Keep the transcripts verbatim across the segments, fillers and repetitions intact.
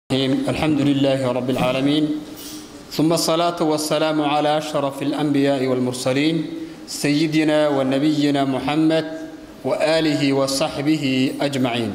الحمد لله رب العالمين ثم الصلاة والسلام على أشرف الأنبياء والمرسلين سيدنا ونبينا محمد وآله وصحبه أجمعين.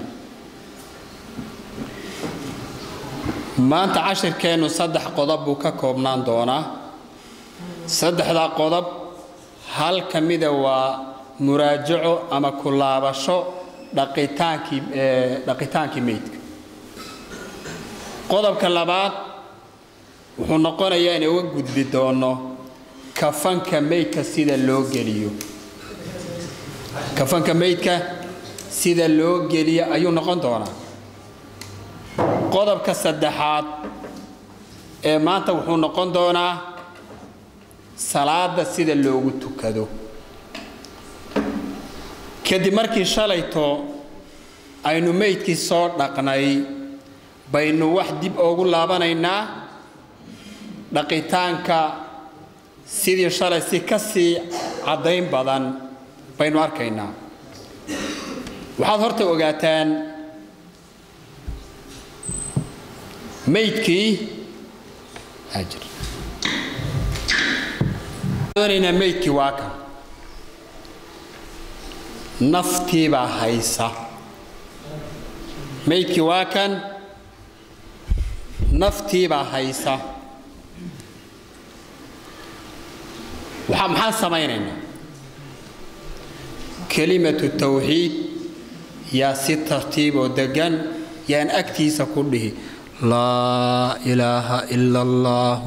ما أنت عشر كانوا صدح قضب وككوبنان دونا صدح ذا قضب هل كميدا ومراجع أما كلابشو دقيتانكي دقيتانكي ميتك qodobka labaad wuxuu noqonayaa in uu gudbi doono kafanka meydka sida loo geliyo kafanka meydka sida loo geliyo ayuu noqon doonaa qodobka saddexaad ee maanta wuxuu noqon doonaa salaada sida loogu tukado kadib markii shalayto aynu meydkii soo dhaqnay baynu wax dib ugu laabanaynaa dhaqitaanka sidii shalay si ka sii cadayn badan baynu arkaynaa waxaad horta ogaataan meydkii ajir doonayna meydkii waa kan naftii baa haysa meydkii waa kan نفتي بهايسا وحمحان سمينينا كلمة التوحيد يا ست ترتيب ودقن يا ان اكتيس كله لا اله الا الله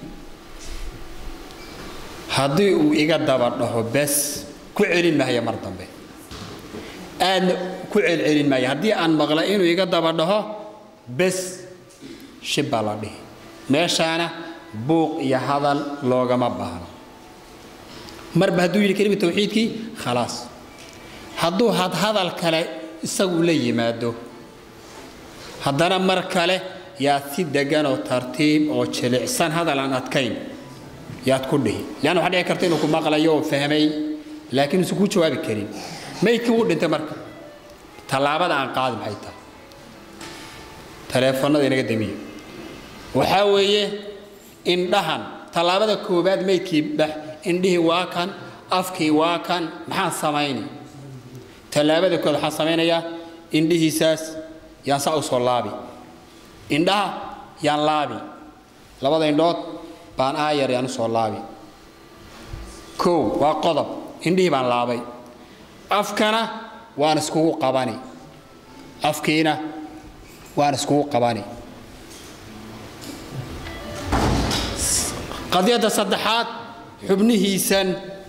هذي وإيجا دبرناه بس كعلين ما هي مرتين به ان كعل علين ما هذي ان مغلقين وإيجا دبرناه بس شبه الله ماشانا بوق يا هذا لوجا ما بهنا مر بهدو يلي كلمة توحيد كي خلاص هدو هاد هذا الكلام يسوي لي ما دو هذانا مر كله يا سيد دجان أو ترتيب أو شلع سن هذا لان أتكين يا تكله لأنه حد يكرتين وكم مقلا يوم فهمي لكن سكوت شواب الكريم ما يكون أنت مر طلابة عن قادم حيته تلفوننا دينا قدمية وحاوية إن دهن طلابة كوباد ميكي بح إنده واكن أفكي واكن محان سمايني طلابة كود محان سمايني يا إنده ساس ينسأو صلابي إنده ينلابي لابد إن دوت بان آير ينو صلابي كو وقضب إنده بان لابي أفكنا وانسكو قباني أفكينا وأنا سكوت قباني قضية الصدحات حبنه سن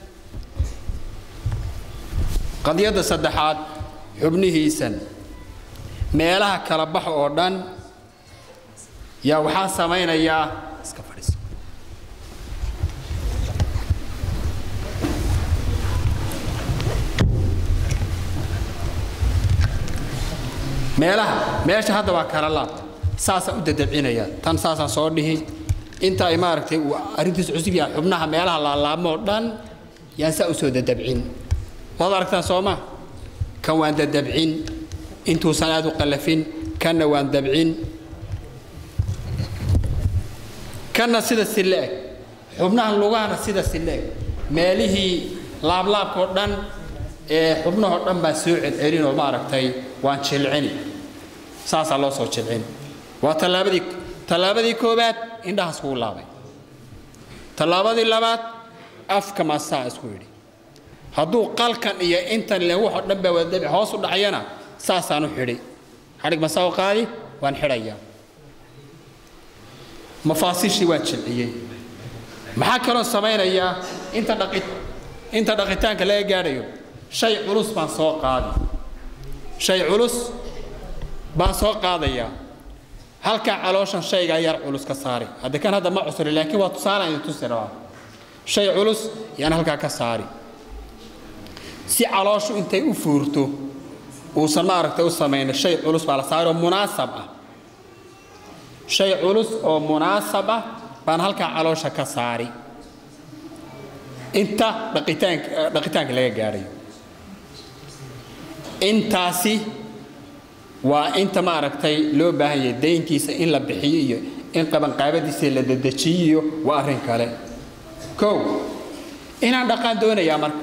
قضية الصدحات حبنه سن ميلها كربح أردن يا وحان سمين يا اسكفرس meelaha meesha hadda waa kala laab saasa u dadabcinaya tan saasa soo dhihi inta ay maaragtay arintiis cusub yaa xubnaha meelaha la laabmo dhan yaa saa u soo dadabcin wada aragtaa Sooma kan waan dadabcin intuu sanaad u qalafin kana waan dabcin kana sida sileeg xubnaha lugaha sida sileeg meelihii laab laabko dhan ee xubnaha dhan baa soo celcelin oo maaragtay waan jilcini saasa loo soo jilcin waa talaabadii talaabadii koobaad indhaha isku laabay talaabadii labaad afka ma saa isku yiri haduu qalkan iyo inta le wax dhan baa wada hoos u dhacayana saasaan u xidhi xarig ma soo qaadi waan xidhaya mafaasishi waa jilciyay maxaa kale sameeynaya inta dhaqit inta dhaqitaanka la gaarayo shay culus baan soo qaadi shay culus baan soo qaadaya halka calooshan shayga yar culus ka saari hada kan hada ma cusri laakiin waa tusaale inuu tusiro shay culus yaan halka ka saari si calooshu intay u fuurto oo samaarta u sameeyna shay culus baa la saaro munaasab ah shay culus oo munaasab ah baan halka caloosha ka saari inta dhaqitaanka dhaqitaanka laga gaarayo intaasi وأنت ما أركتي لو بهاي دينتي إن لبحيه إن قبل قابدي سيل لدتشيه وأرين كله كو إن عند قادون يا مرك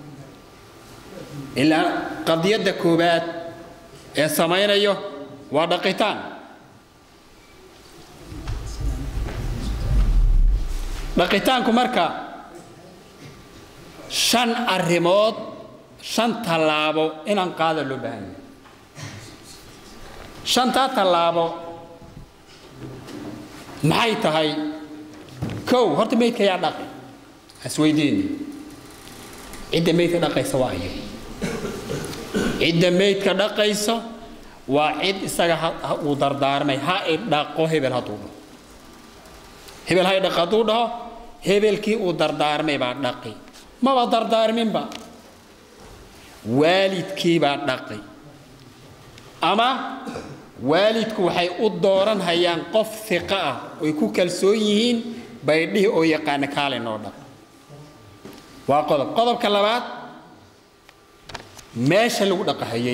إلا قضية دكوبات السماين أيوه ودقيتان دقيتان كمركا شن الريموت شن تلابو إن انقاذ اللبان شن تلابو maxay tahay kow horta meydka yaa dhaqay asweydiin cidda meydka dhaqaysa waa ayo cidda meydka dhaqaysa waa cid isaga uu dardaarmay ha ay dhaqo hebel hadduu dhaho hebel ha ay dhaqo hadduu dhaho hebelkii uu dardaarmay baa dhaqi maba dardaarminba waalidkii baa dhaqay ama waalidku waxay u dooran hayaan qof fiqa ah oo ku kalsoon yihiin baydhii oo yaqaan kaale noo dhaq waa qodob qodobka labaad meesha lagu dhaqayay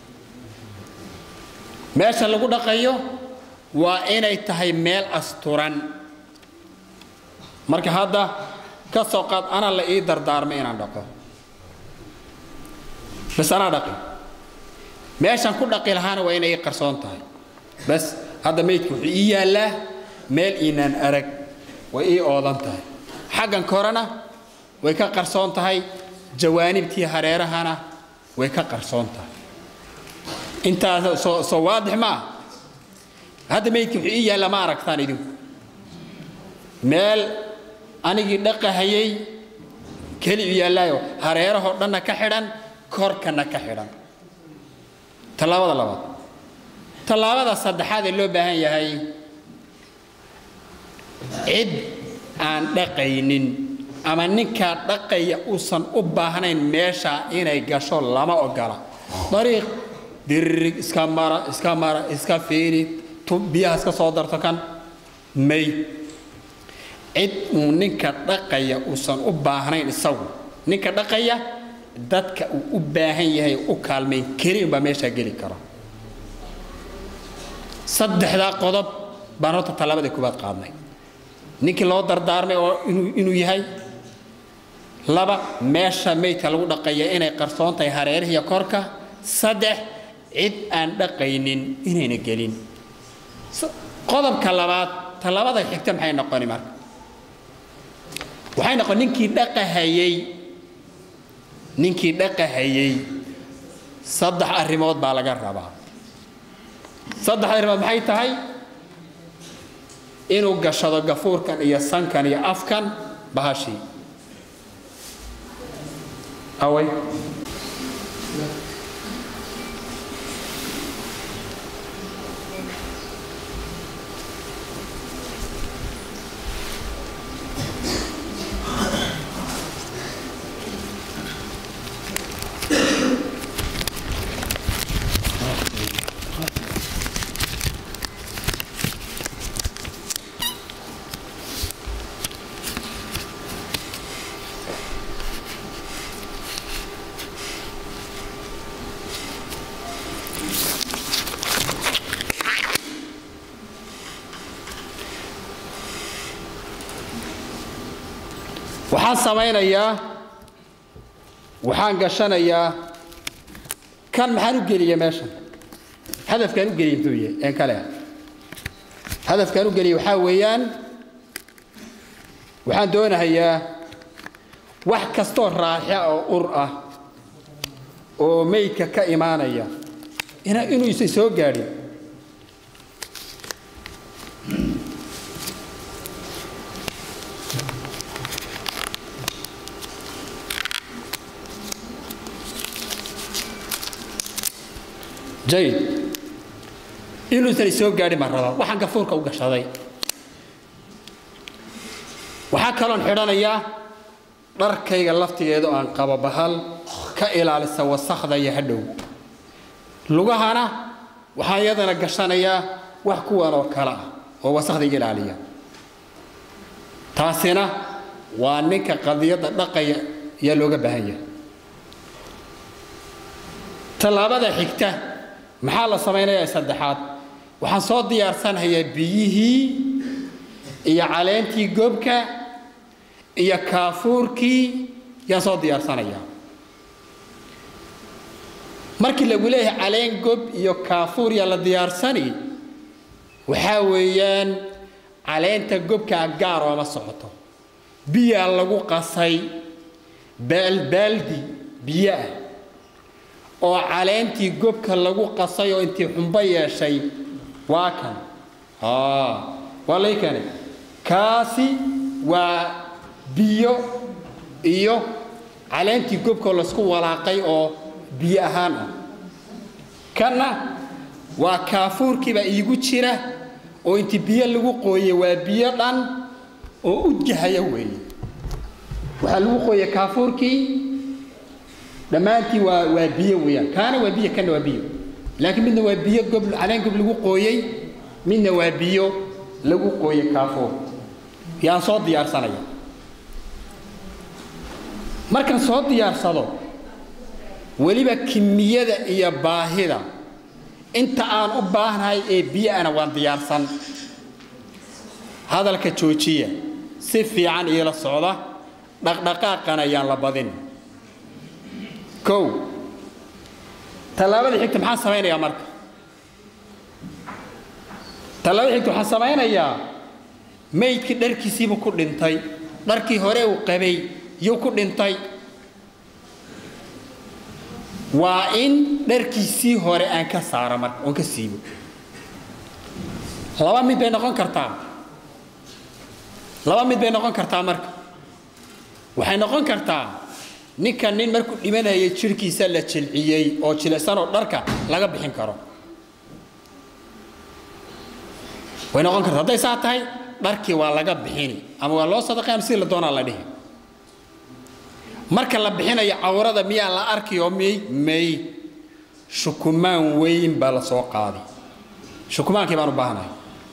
meesha lagu dhaqayo waa inay tahay meel asturan marka hadda ka soo qaad ana la ii dardaarmay inaan dhaqo bas ana dhaqi meeshan ku dhaqi lahaana waa inay qarsoon tahay bas hada meydku ii yaala meel inaan arag way ii oodan tahay xagan korana way ka qarsoon tahay jawaanibtii hareerahana way ka qarsoon tahay inta soo soo waadix ma hada meydku ii yaala ma aragtaan idinku meel anigi dhaqahayay kali yaalaayo hareeraha dhanna ka xidhan korkana ka xidhan talaabada labaad talaabada saddexaad ee loo baahan yahay cid aan dhaqaynin ama ninka dhaqaya uusan u baahnayn meesha inay gasho lama ogola dariiq dirig iska mara iska mara iska fiiri biyaha iska soo darto kan may cid uu ninka dhaqaya uusan u baahnayn isagu ninka dhaqaya dadka uu u baahan yahay u kaalmay kariim ba meesha gali karo saddexda qodob baan horta talaabada kubaad qaadnay ninkii loo dardaarmay oo inuu yahay laba meesha meydka lagu dhaqaya inay qarsoon tahay hareeraha iyo korka saddex cid aan dhaqaynin inayna gelin qodobka labaad talaabada xigta maxay noqoni marka waxay noqon ninkii dhaqahayay ninkii dhaqahayay saddex arrimood baa laga rabaa saddex arrimood maxay tahay inuu gashado gafuurkan iyo sankan iyo afkan bahashi away waxaan samaynayaa waxaan gashanayaa kan maxaan u geliyaa meeshan hadafkaan u geliyay intuu yahay ee kale hadafkaan u geliyay waxaa weeyaan waxaan doonayaa wax kastoo raaxo oo ur ah oo meydka ka imaanaya ina inuu isay soo gaadhin جيد إنه تريسو قاري مرة وحن قفورك وقشطي وحكلون حيران إياه داركيغا لفتيدو aan qaba bahal ka ilaalisa wasaqda iyo hadhow lugahana waxa yadana gashanaya wax kuwan oo kala oo wasaqda ilaaliya taasina waa ninka qadiyada dhaqaya ya looga baahan yahay talaabada xigta maxaa la samaynayaa saddexaad waxaan soo diyaarsanayaa biyihii iyo caleentii gobka iyo kaafuurkii yaan soo diyaarsanayaa markii lagu leeyahay caleen gob iyo kaafuur yaa la diyaarsani waxaa weeyaan caleenta gobka gaar oo ma socoto biyaa lagu qasay baaldi biyaa oo caleentii gobka lagu qasay oo intii xumba yeeshay waa kan aa walay kan kaasi waa biyo iyo caleentii gobka la isku walaaqay oo biyo ahaan ah kana waa kaafuurkii ba iigu jira oo intii biyo lagu qooyay waa biyo dhan oo u jahaya weey waxa lagu qooyay kaafuurkii dhamaantii waa waa biyo weeyaan kana waa biyo kana waa biyo laakiin midna waa biyo gob caleen gob lagu qooyay midna waa biyo lagu qooyay kaafuur yaan soo diyaarsanaya markan soo diyaarsado waliba kimiyada iyo baahida inta aan u baahnahay ee biyo ana waan diyaarsan hadalka joojiya si fiican ila socda dhaqdhaqaaqana ayaan la badin kow talaabada xigta maxaan samaynayaa marka talaabada xigta waxaan samaynayaa meydkii dharkiisiiba ku dhintay dharkii hore uu qabay yuu ku dhintay waa in dharkiisii hore aan ka saaro marka oon ka siibo laba mid bay noqon kartaa laba mid bay noqon kartaa marka waxay noqon kartaa ninka nin markuu dhimanayay jirkiisa la jilciyay oo jilicsan oo dharka laga bixin karo way noqon kartaa haday saa tahay dharkii waa laga bixini ama waa loo sadaqeyn si la doonaa la dhihi marka la bixinayo awrada miyaa la arkiyo may may shukumaan weyn baa la soo qaaday shukumaankii baan u baahanahay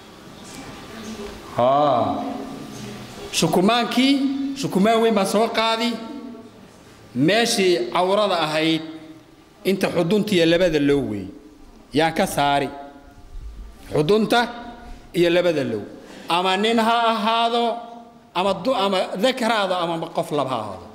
ha shukumaankii shukumaan weyn baa soo qaaday meeshii awrada ahayd inta xudunta iyo labada low weey yaan ka saari xudunta iyo labada low ama nin ha ahaado ama ama dakaraado ama qof laba ha ahaado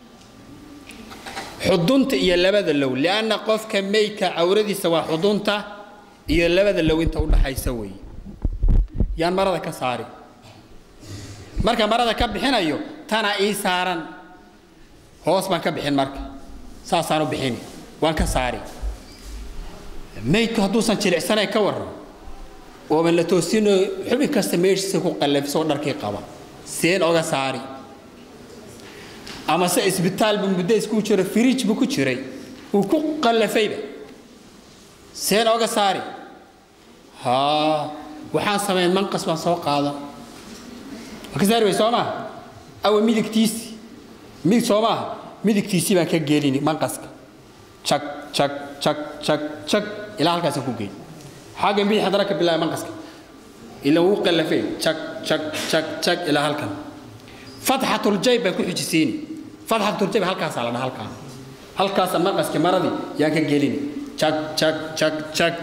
xudunta iyo labada low laana qofka meeyka awradiisa waa xudunta iyo labada low inta u dhaxaysa weey yaan marada ka saari marka marada ka bixinayo tana ii saaran hoos baan ka bixin marka saasaan u bixin waan ka saari meeyka haduu san jilicsanay ka waran oo man la toosino xubin kasta meeshiisa ku qalafso dharkii qaba seen oga saari ama se isbitaal bumbude isku jiro fridge bu ku jiray uu ku qalafayba seen oga saari ha waxaan sameeyay manqas baan soo qaada ka saari way Soomaa aw midigtiisi mid Soomaa midigtiisi baan ka geelini manqaska chak chak chak chak chak ila halkaas ku geey xaga mid hadarka bilaa manqaska ila uu qalafay chak chak chak chak ila halkan fathatul jayb ku xijisiini fathatul jayb halkaas la dhahay halkaas halkaas manqaska maradi yaa ka geelini chak chak chak chak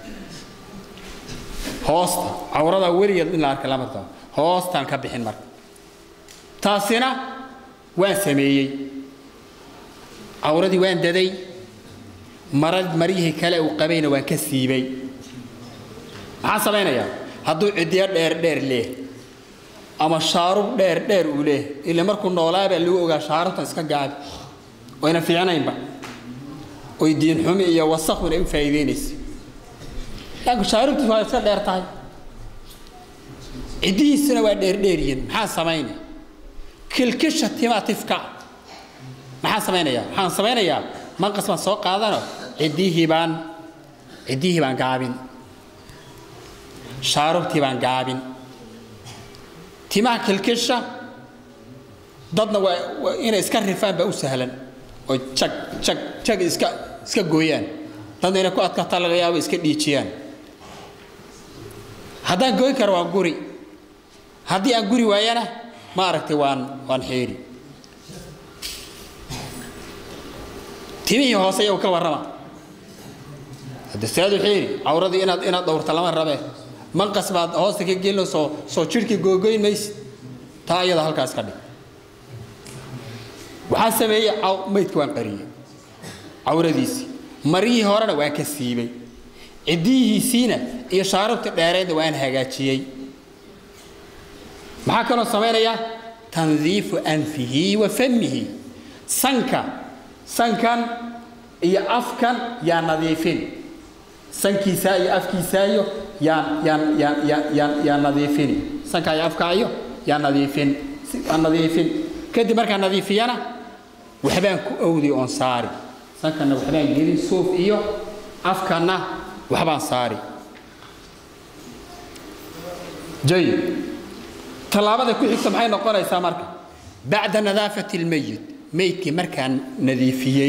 hoosta awrada wariyeed in la arka lama tahay hoostan ka bixin marka taasina waan sameeyay awradii waan daday marad marihi kale uu qabayna waan ka siibay maxaa sameeynaya hadduu cidiya dheer dheer leh ama shaarub dheer dheer uu leh ila markuu noolaaba lagu ogaa shaarubta iska gaab oo ina fiicnaynba oo diin xumi iyo wasakh in faa'iideynaysa laakiin shaarubtu waa iska dheer tahay cidiisna waa dheer dheeriyeen maxaa sameeynaa kilkisha timaatifka maxaa sameeynaya waxaan sameynayaa manqas baan soo qaadano cidihii baan cidihii baan gaabin shaarubtii baan gaabin timaa kilkisha dadna waa inay iska rifaan baa u sahlan oo jag jag jag iska iska gooyaan dadna inay ku adkaataa laga yaabo iska dhiijiyaan haddaan gooy karo waa guri haddii aan guri waayana ma aragtay waan waan xeeri timihii hoose ayuu ka warrama هذا سادو حيري عورضي إنا إنا دور تلامة ربع من قصبات هوسك يجيله صو صو شركة جوجين ميس تايا ده هالكاس كذي وحسب هي أو ميت كوان قرية عورضيسي مريه هورنا وكسيبي عديه سينا إشارة تدارد وين هجاتشي ما كانوا سمعنا يا تنظيف أنفه وفمه سنكا سنكان يا أفكان يا نظيفين سنكي ساي أفكي سايو يا يا يا يا يا يا نظيفين سنكا يا أفكايو يا نظيفين النظيفين كده مركا نظيفيانا وحبان أودي أنصاري سنكنا وحبان جيري صوف إيو أفكارنا وحبان صاري جيد طلابة كل حكم حين نقول يا مركا بعد نظافة الميت ميتكي مركا نظيفيي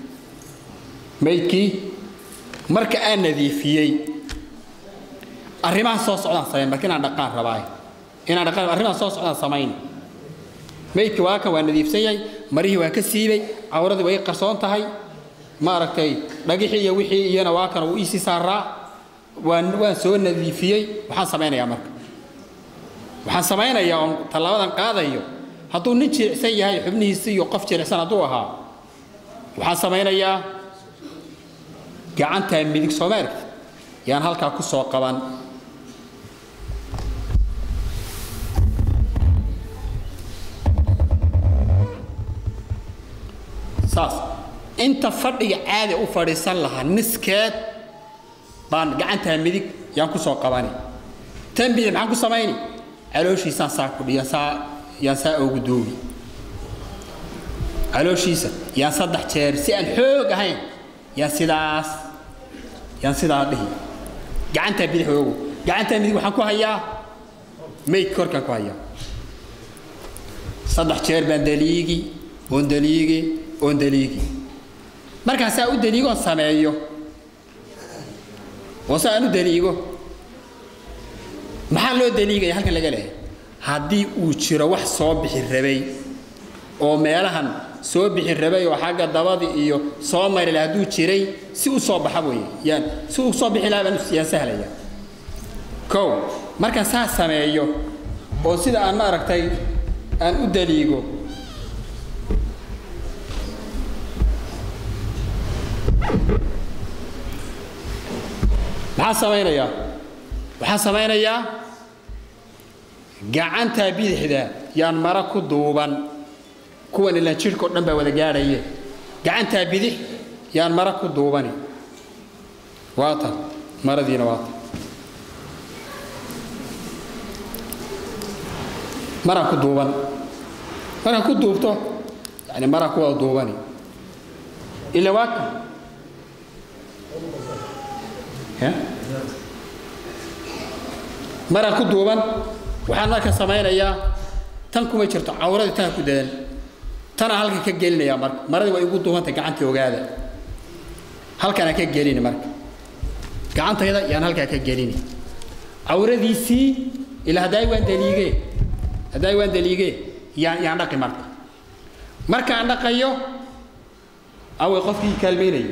ميتكي مركا نظيفيي الرمان صوص على صين لكن أنا دقان رباي إن أنا دقان الرمان صوص على صمين ميتكي واقع ونظيف سيء مريه وكسيبي عورض وهي قرصون تهي ما ركتي لقيحي وحي ينا واقع وإيسي سارة وان وان سوى نظيفيي وحان صمين يا مركا waxaan samaynayaa talaabadan qaadayo haduu nin jiicsan yahay xubnihiisa iyo qof jilicsan haduu ahaa waxaan samaynayaa gacanta midig Soomaaliga yaan halka ku soo qaban saas inta fadhiga caadi u fadhiisan lahaa niskeed baan gacanta midig yaan ku soo qabanay tanbiih maxaan ku samaynay علوشي سان ساكو يا سا يا سا او غدوبي علوشي سا يا صدح جير سي ان خوغ هين يا سيداس يا سيدا دهي غعنتا بيد خوغ غعنتا ميد waxaan ku hayaa meey korka ku hayaa صدح جير baan daliigi on daliigi on daliigi marka saa u daliigo sameeyo wasa anu daliigo maxaa loo daliigay halkan laga leeyahay hadii uu jiro wax soo bixi rabay oo meelahan soo bixi rabay oo xagga dabadi iyo soo maray haduu jiray si uu soo baxay way yaan si uu soo bixi laabaan si sahlaya ko marka saa sameeyo oo sida aan ma aragtay aan u daliigo maxaa sameeynaya waxaan sameeynayaa gacanta bidixda yaan mara ku duuban kuwan ila jirko dhan baa wada gaarayay gacanta bidix yaan mara ku duubani waata maradiina waata mara ku duuban mara ku duubto yani mara ku wada duubani ila waata ha mara ku duuban waxaan marka sameeynaya tan kuma jirto awrada tan ku daan tana halka ka gelinaya marka marada way ugu duubanta gacanta ogaada halkana ka gelin marka gacantayda yaan halka ka gelin awradiisi ila haday waan daliige haday waan daliige yaan yaan dhaqi marka marka aan dhaqayo aw qofkii kalmeynay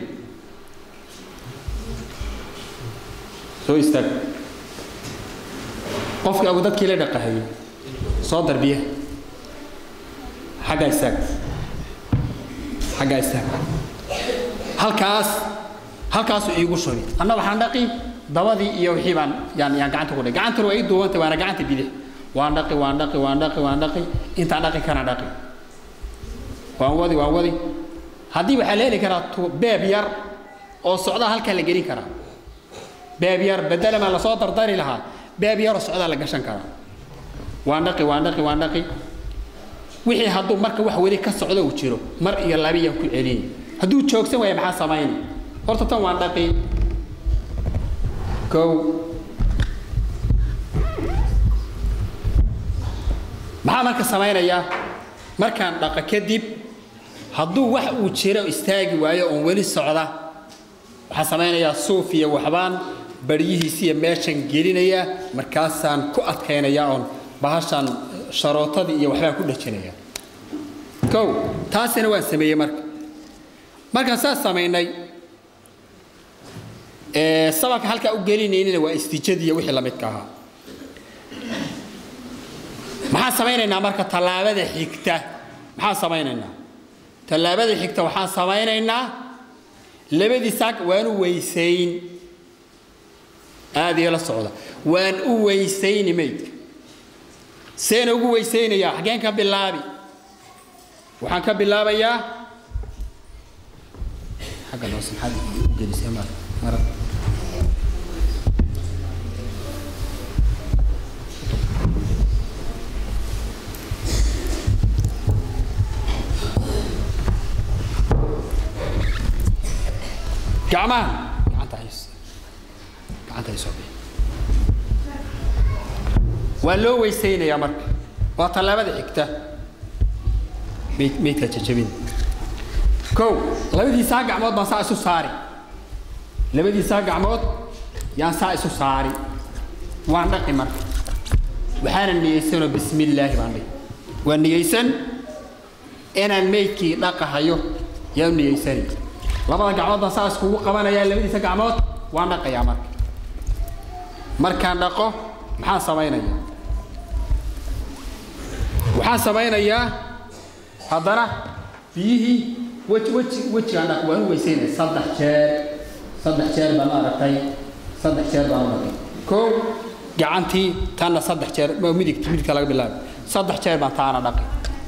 soo istaag qofka abu dadkii la dhaqahay soo darbiye xaga isaag xaga isaag halkaas halkaas iigu shubay anna waxaan dhaqi dabadii iyo wixii baan yaan yaan gacanta ku dhigay gacanta way duubantay waana gacanta bidix waan dhaqi waan dhaqi waan dhaqi waan dhaqi inta dhaqi kana dhaqi waan wadi waan wadi hadii waxa leeli karaa beeb yar oo socda halka la gelin karaa beeb yar badala ma la soo dardari lahaa beeb yar oo socda la gashan karaa waan dhaqi waan dhaqi waan dhaqi wixii haduu marka wax wali ka socdo uu jiro mar iyo labiyan ku celin haduu joogsan way maxaa sameeyay horta tan waan dhaqi go maxaa marka sameeynaya markaan dhaqa kadib haduu wax uu jiro istaagi waayo oo wali socda waxa sameeynaya suufiya waxbaan bariyihiisa meeshan gelinaya markaasaan ku adkaynaya oo bahashan sharootadii iyo waxba ku dhajinaya ko taasina waan sameeyay marka marka saas sameeynay ee sababka halka u gelinayna waa istijadiya wixii la midka ahaa maxaa sameeynaa marka talaabada xigta maxaa sameeynaa talaabada xigta waxaan sameeynaa labadii saaq waan u weysayn aad iyo la socda waan u weysayn meydka seen ugu weysaynaya xageen ka bilaabi waxaan ka bilaabayaa xagga loo saxad u gelisay mar mar gacmaha gacanta hays gacanta hays waa loo weysaynaya marka waa talaabada xigta meed meedka jajabin kow labadiisa gacmood baan saa isu saari labadiisa gacmood yaan saa isu saari waan dhaqi marka waxaan niyeysan bismillaah baan dhaqi waan niyeysan inaan meedkii dhaqahayo yaan niyeysan labada gacmood baan saa isku qabanaya labadiisa gacmood waan dhaqayaa marka markaan dhaqo maxaan samaynayaa waxaan samaynayaa haddana biyihii weji weji wejigaan dhaq waan u weysaynay saddex jeer saddex jeer baan aragtay saddex jeer baan aragtay kow gacantii tanna saddex jeer ma midigta midigta laga bilaabo saddex jeer baan taana dhaqay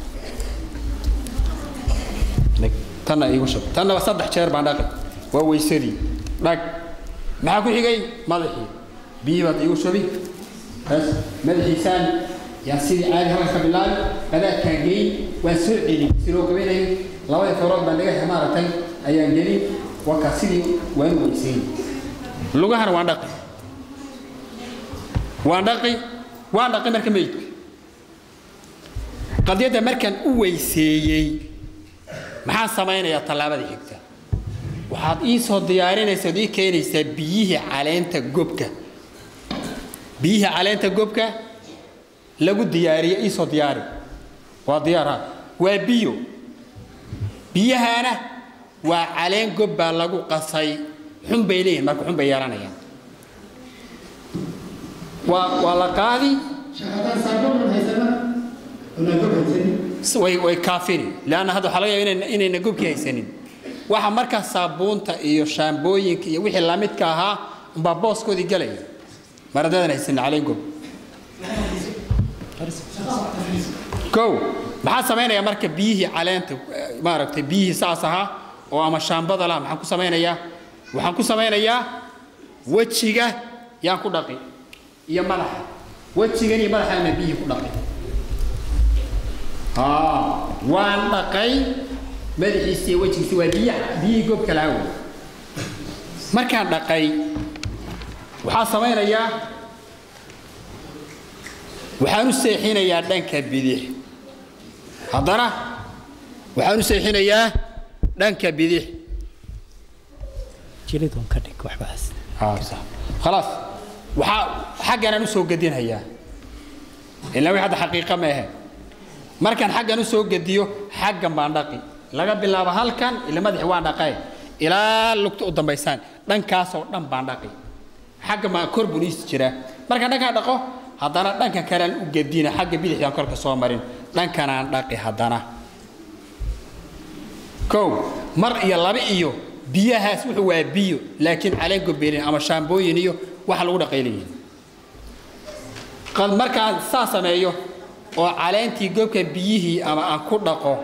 tanna igu shub tanna saddex jeer baan dhaqay waa weysadii dhaq maxaa ku xigay madaxii biyi baad igu shubi bas madaxiisaan yaa sidii caadi halka ka bilaabi qadaadkaan geyn waan soo celin sidoo gabaynayo labada farood baan dhaga maaragtay ayaan gelin waka sidii waan weysayn lugahana waan dhaqi waan dhaqi waan dhaqi marka meydka qadiyada markaan u weyseeyey maxaan samaynayaa talaabada xigta waxaad ii soo diyaarinaysaa ii keenaysaa biyihii caleenta gobka biyihii caleenta gobka lagu diyaariyo ii soo diyaari waa diyaara waa biyo biyahana waa caleen gob baa lagu qasay xun bay leeyihiin marka xun bay yeelanayaan waa waa la qaadi shaqada saabuun haysana una gobtay way way kaafiri laana hada waxa laga yaabaa inay inay gobki haysanin waxa marka saabuunta iyo shaambooyinka iyo wixii la midka ahaa umba booskoodii galay maradadan haysan caleen gob kow maxaa sameynaya marka biyihii caleenta maaragtay biyihii saas ahaa oo ama shaambada la maxaan ku sameynayaa waxaan ku sameynayaa wajiga yaan ku dhaqi iyo madaxa wajiga iyo madaxa biyihii ku dhaqi ها وان دقي مدحيسي وجهيسي وديع بي غوب كلا و markaan dhaqay waxa sameeynaya waxaan u seexinayaa dhanka bidix hadana waxaan u seexinayaa dhanka bidix jiridon ka dhig wax baas ha sax خلاص waxa xaqana u soo gadinaya ilaa waxa xaqiiqo ma aha markaan xaqan u soo gadiyo xaqan baan dhaqi laga bilaabo halkan ila madax waan dhaqay ila lugta u dambaysan dhankaas oo dhan baan dhaqi xaq ma korbunis jira markaan dhanka dhaqo hadana dhanka kale u gadina xaq bidixdan korka soo marin dhankan aan dhaqi hadana kow mar iyo laba iyo biyahaas wuxuu waa biyo laakiin caleen gobeelin ama shaambooyin iyo waxa lagu dhaqayleeyay qad markaan saa sameeyo oo caleentii gobka biyihii ama aan ku dhaqo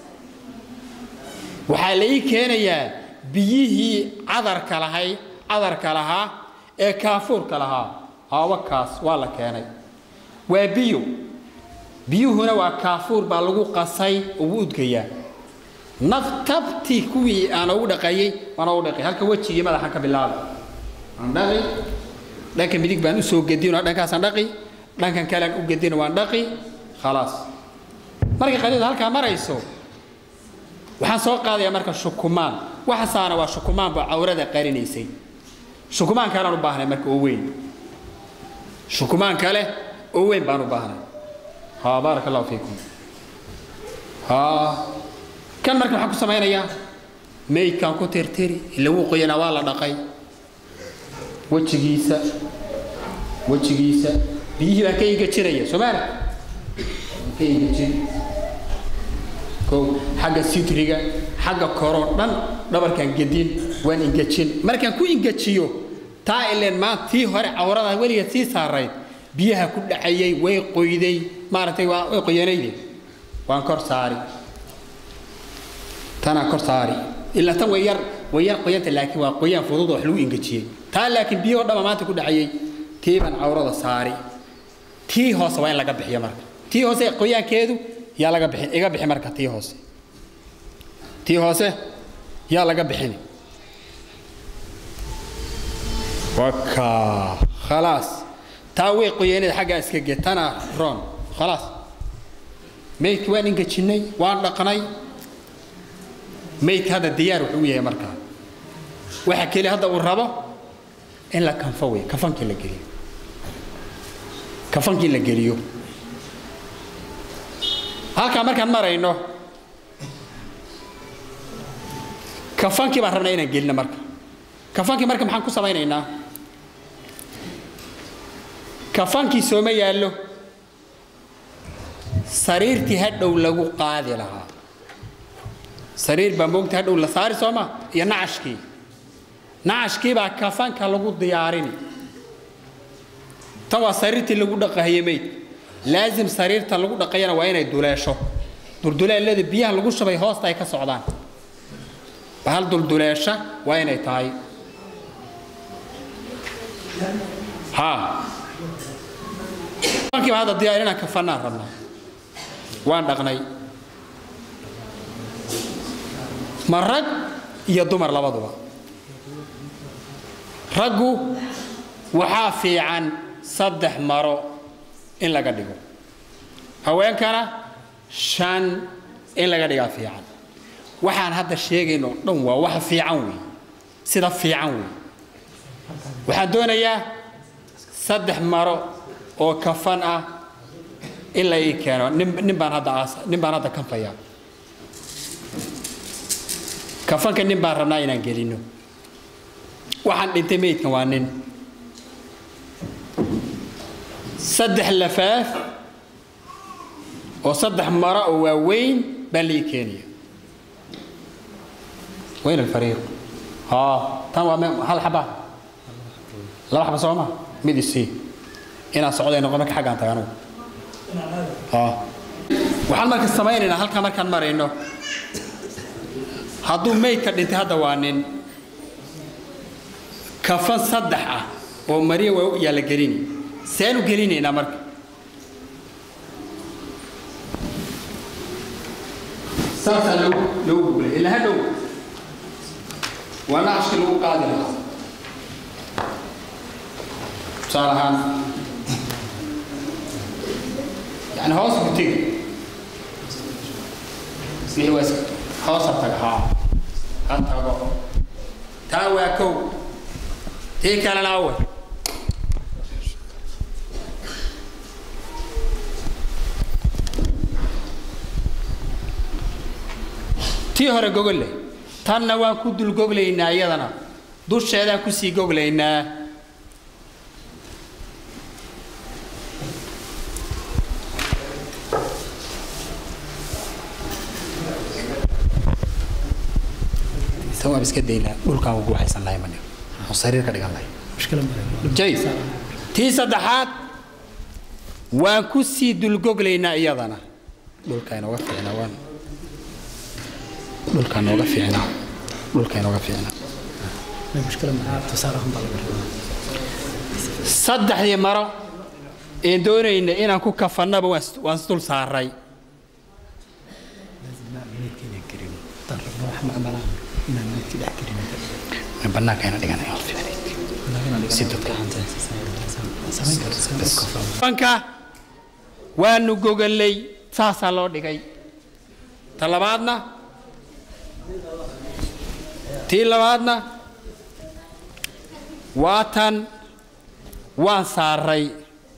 waxa la ii keenayaa biyihii cadarka lahay cadarka lahaa ee kaafuurka lahaa hawakaas waa la keenay waa biyo biyuhuna waa kaafuur baa lagu qasay oo udgaya naftabti kuwii aan ugu dhaqayay waan ugu dhaqay halka wajiga madaxa ka bilaabay aan dhaqi dhanka midig baan u soo gadino dhankaas aan dhaqi dhankan kale aan u gadino waan dhaqi خلاص markii qadida halka marayso waxaan soo qaadayaa marka shukumaan waxa saana waa shukumaan ba awrada qarinaysay shukumaan kale u baahnay marka oo weyn shukumaan kale oo weyn baan u baahnay ha barakallahu fiikum ha kan marka waxa ku sameeynaya meeykan ku tirtiri ila uu qoyana waa la dhaqay wejigiisa wejigiisa biyihii baa ka ingejinaya Soomaali ka ingejin ko xagga sitriga xagga koro dhan dhabarkan gedin waan ingejin markaan ku ingejiyo taa ileen ma tii hore awrada waliga tii saaray biyaha ku dhacayay way qoyday maartay waa way qoyanayday waan kor saari tana kor saari illa tan way yar way yar qoyanta laakiin waa qoyan fudud wax lagu ingejiyay taa laakiin biyo dhama maanta ku dhacayay tiiban awrada saari tii hoose waa in laga bixiyo marka tii hoose qoyankeedu yaa laga bixin iga bixin marka tii hoose tii hoose yaa laga bixin waka خلاص تاوي قيانة حاجة اسكجت أنا رون خلاص ميت وين إنك تشيني وان لقناي ميت هذا الديار وحويه يا مركان وحكي لي هذا والربا إن لا كان فوي كفن كلا جريو كفن كلا جريو هالك مركان مرة إنه كفن كي بحرنا إنا جيلنا مركان كفن كي مركان حنكو سمعنا إنا كفانكي سوما يالو سريرتي هدو لغو قادي لها سرير بمبوكت هدو لساري سوما يا نعشكي نعشكي با كفانكا لغو دياريني توا سريرتي لغو دقا هي ميت لازم سريرتا لغو دقايانا وينا يدولاشو دولدولا الذي بيها لغو شباي هوستا يكا سعودان بهال دولدولاشا وينا يتاي ها كيف هذا الديارنا كفنا ربنا وان دقني مرق يدمر لبضوا رجو وحافي عن صدح مرو إن لا قديو هوين كان شان إن لا قديو في عن وحان هذا الشيء إنه نوع وحفي عنوي سيدا في عنوي وحان دون إياه صدح مرو oo kafan ah ila ay keeno nin baan hada aasa nin baan hada kanfaya kafanka nin baan rabnaa inaan gelino waxaan dhintay meedkan waa nin saddex lafaaf oo saddex mara oo waaweyn baa lii keenaya وين الفريق ها تمام هل حبه لا حبه سوما ميدي سي إنا سعودي نقومك حاجة أنت كانوا آه وحال مركز السماين إن هالك مركز مرينه هادو ميت كدنت هذا وانين كفن صدحة ومريا ويا لجريني سينو جريني إنا مركز ساسا لو لو بقول إلا هادو وأنا أشكي لو قادر صراحة يعني هوس بتيجي اللي هو هوس بتاعها أنت أبغى تاوي أكو تيك على الأول تيهر جوجل لي تانا وأكود الجوجل إننا يدنا دوش هذا كوسي جوجل إننا سواء بس كده إلا قول كانوا جوا حسن لا يمنع مصارير كده قال لا مشكلة جاي تيسا دحات وكوسي دول جوجل إننا يدنا دول كانوا وقفنا وان دول كانوا وقفنا دول كانوا وقفنا مشكلة مع تسارهم بالغ صدح يا مرة إن دوري إن إن أكو كفنا بوست وانستول ساري لازم نعمل كذا كريم ترى روح مع بلا نعمل كذا كريم من بنا كنا دعنا يا ألف سيدك فانكا وانو جوجل لي ساسا لو دقي طلباتنا تيلواتنا واتن وان ساري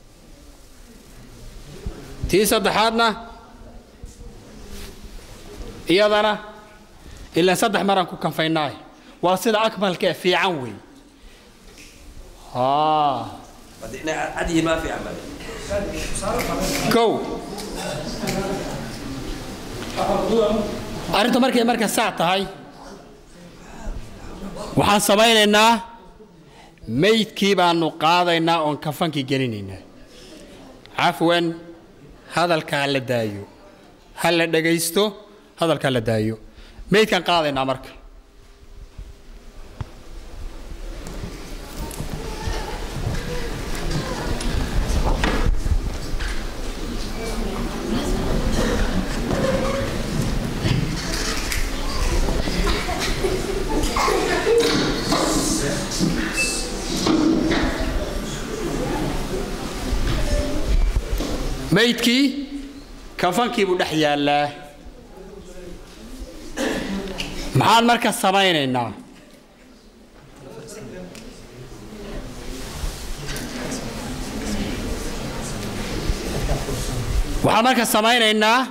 تي صدحاتنا إيادنا إلا صدح مرة كو كان فيناي وصيد أكمل كيف في عنوي ها بعدين عادي ما في عمل كو أنت مركز مركز ساعة هاي waxaan samaynaynaa meydkii baanu qaadaynaa oon kafankii gelinaynaa cafwan hadalka la daayo hal la dhageysto hadalka la daayo meydkan qaadaynaa marka meydkii kafankii buu dhex yaallaa maxaan marka samaynaynaa waxaan marka samaynaynaa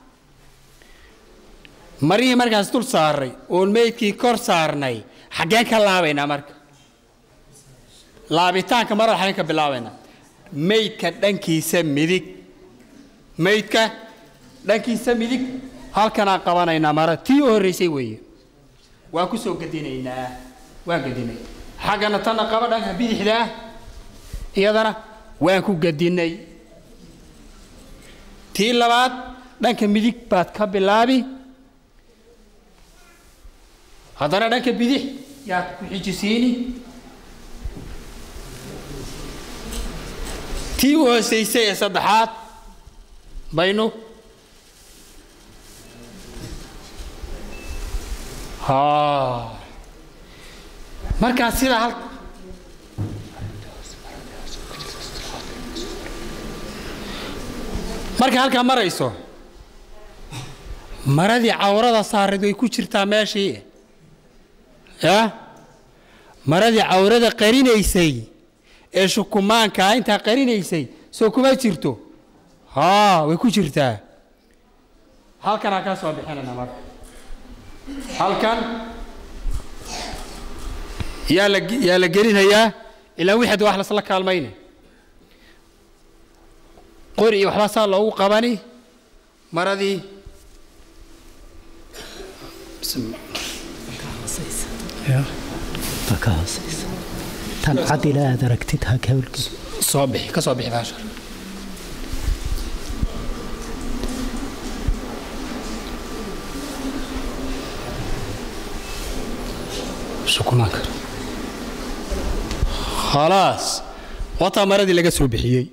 marihii markaas dul saaray oon meydkii kor saarnay xaggeen ka laabaynaa marka laabitaanka marada xaggeen ka bilaabaynaa meydka dhankiisa midig meydka dhankiisa midig halkanaan qabanaynaa mara tii u horreysay weeye waan ku soo gadinaynaa waan gadinay xaggana tanna qaba dhanka bidixdaa iyadana waan ku gadinay tii labaad dhanka midig baad ka bilaabi haddana dhanka bidix yaad ku xijisiini tii u hooseysay ee saddexaad baynu ها markaas sida hal marka halka marayso maradii cawrada saarid way ku jirtaa meeshii ya maradii cawrada qarinaysay ee shukumaanka inta qarinaysay soo kuma jirto ha way ku jirtaa halkan ka soo bixinana marka halkan yaa la yaa la gelinayaa ilaa wixii wax la isla kaalmayna qori waxba saa loogu qabani maradii يا فكاسيس تنعدل هذا ركتتها كول صبح كصبح عشر شكرا خلاص وطا مرضي لقى سوبحيي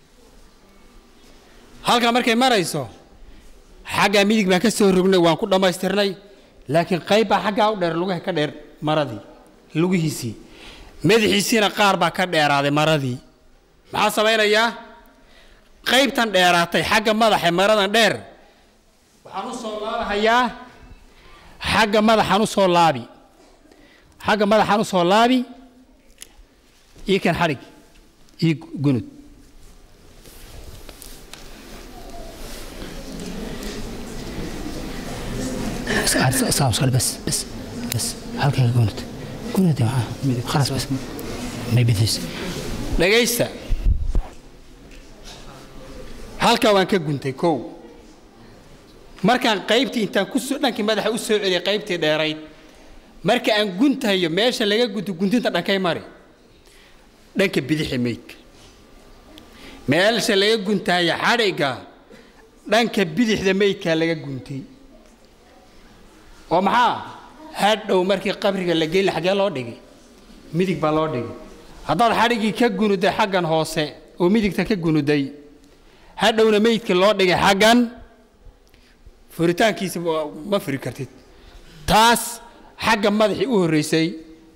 halka markay marayso xagga midig baa ka soo rognay waan ku dhameystirnay laakiin qayb baa xagga u dheer lugaha ka dheer maradii lugihiisii madaxiisina qaar baa ka dheeraaday maradii maxaa samaynayaa qaybtan dheeraatay xagga madaxa maradan dheer waxaan u soo laabahayaa xagga madaxan u soo laabi xagga madaxan u soo laabi iyo kan xarig iyo gunud صعب صعب بس بس بس هلك قلت قلت يا خلاص بس ما يبثس dhageysta halka waan ka guntay kow markaan qaybtii intaan ku soo dhankii madaxa u soo celiyay qaybtii dheerayd marka aan guntayo meesha laga gunto guntinta dhankay mari dhanka bidixi meydka meesha laga guntayo xadhiga dhanka bidixda meydka laga guntay oo maxaa hadhow markii qabriga la geeyay xagee loo dhigay midig baa loo dhigay haddaad xadhigii ka gunuday xaggan hoose oo midigta ka gunuday hadhowna meydka loo dhigay xaggan furitaankiisa ma furi kartid taas xagga madaxii u horreysay